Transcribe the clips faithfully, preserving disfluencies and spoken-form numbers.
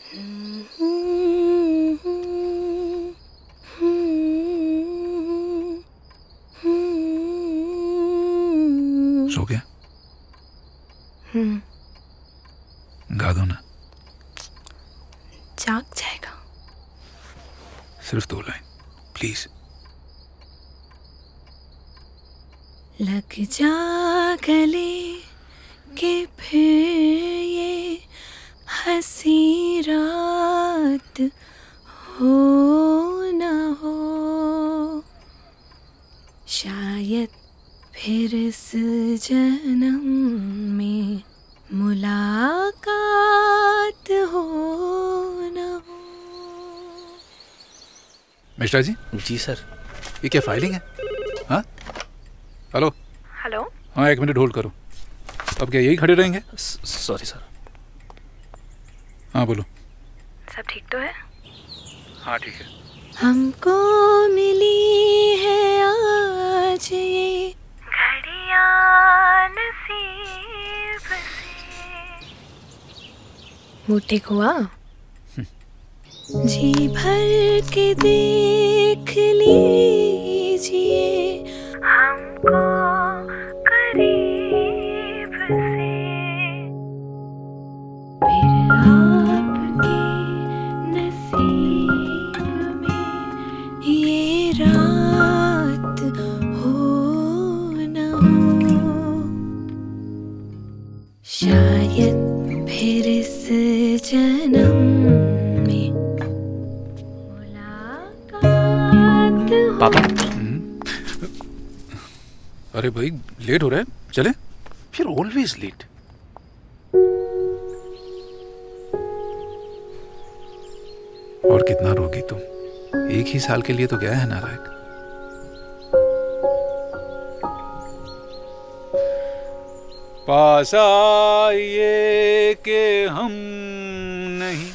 सो गया? गा दो ना। जाग जाएगा। सिर्फ दो लाइन प्लीज। लग जा गले के फिर ये हंसी रात हो न हो, शायद फिर इस जन्म में मुलाकात हो न हो। मिश्रा जी। जी सर। ये क्या फाइलिंग है? हाँ हेलो। हेलो। हाँ एक मिनट होल्ड करो। अब क्या यही खड़े रहेंगे? Sorry sir. हाँ बोलो। सब ठीक तो है? हाँ ठीक है। हमको मिली है आज ये घड़ियां नसीब से। मूड ठीक हुआ? जी भर के देख लीजिए हमको करीब से, फिर आपके नसीब में ये रात हो न हो, शायद फिर इस जन्म में मुलाकात हो। पापा। अरे भाई लेट हो रहा है, चले? फिर ऑलवेज लेट। और कितना रोगी तुम? एक ही साल के लिए तो गया है नालायक। पास आइए कि हम नहीं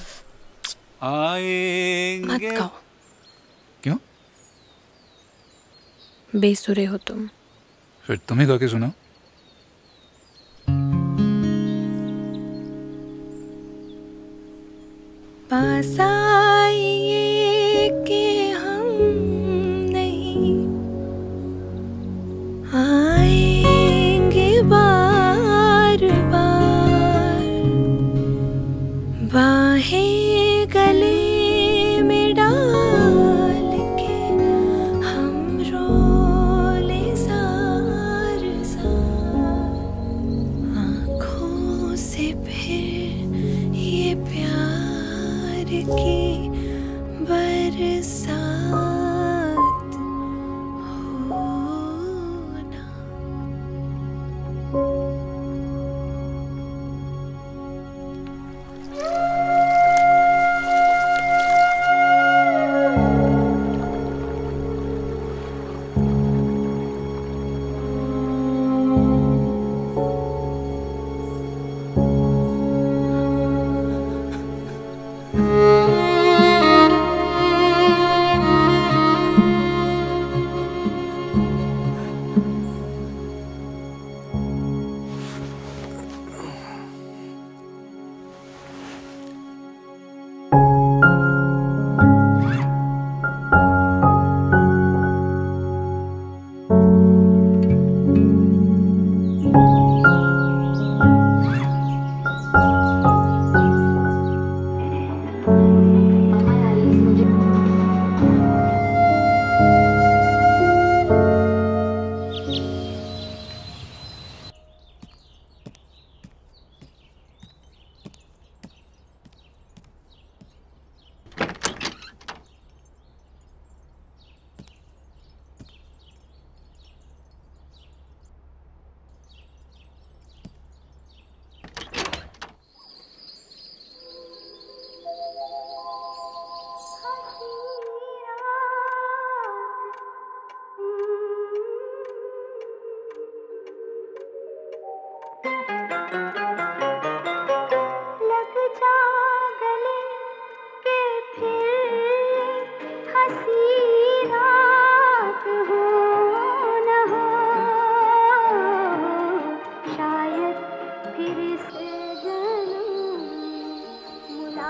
आएंगे। मत गाओ। क्यों? बेसुरे हो तुम। फिर तुम्हें गा के सुनाओ। पास आइए कि हम नहीं आएंगे बार बार, बाहें गले में डाल के हम रोले जार जार, आँखों से फिर ये प्यार की बरसात हो ना।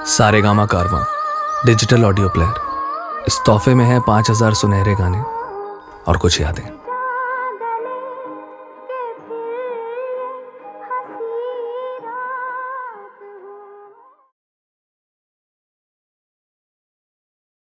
सारेगामा कारवां डिजिटल ऑडियो प्लेयर। इस तोहफे में है पाँच हजार सुनहरे गाने और कुछ यादें।